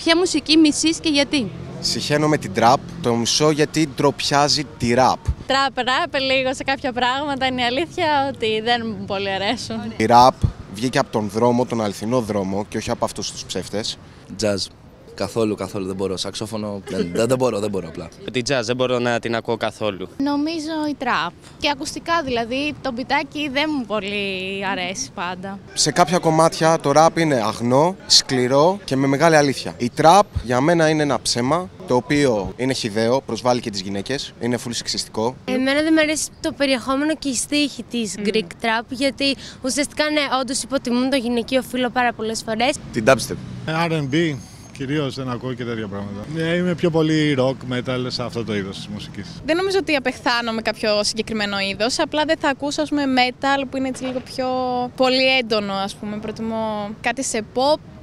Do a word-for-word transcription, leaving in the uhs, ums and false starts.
Ποια μουσική μισείς και γιατί? Συχαίνω με την τραπ, το μισώ γιατί ντροπιάζει τη ραπ. Τραπ, ραπ λίγο σε κάποια πράγματα, είναι η αλήθεια ότι δεν μου πολύ αρέσουν. Η ραπ βγήκε από τον δρόμο, τον αληθινό δρόμο και όχι από αυτούς τους ψεύτες. Jazz. Καθόλου, καθόλου δεν μπορώ. Σαξόφωνο δεν, δεν μπορώ, δεν μπορώ απλά. Την jazz δεν μπορώ να την ακούω καθόλου. Νομίζω η τραπ. Και ακουστικά δηλαδή, το μπιτάκι δεν μου πολύ αρέσει πάντα. Σε κάποια κομμάτια το ραπ είναι αγνό, σκληρό και με μεγάλη αλήθεια. Η τραπ για μένα είναι ένα ψέμα, το οποίο είναι χυδαίο, προσβάλλει και τις γυναίκες, είναι φουλ σεξιστικό. Εμένα δεν μου αρέσει το περιεχόμενο και η στίχη της mm. Greek Trap, γιατί ουσιαστικά ναι, όντως υποτιμούν το γυναικείο φύλο πάρα πολλές φορές. Την dubstep. αρ εντ μπι. Κυρίως δεν ακούω και τέτοια πράγματα. Είμαι πιο πολύ rock, metal σε αυτό το είδος της μουσικής. Δεν νομίζω ότι απεχθάνω με κάποιο συγκεκριμένο είδος, απλά δεν θα ακούσω ας πούμε metal που είναι έτσι λίγο πιο πολύ έντονο, ας πούμε. Προτιμώ κάτι σε pop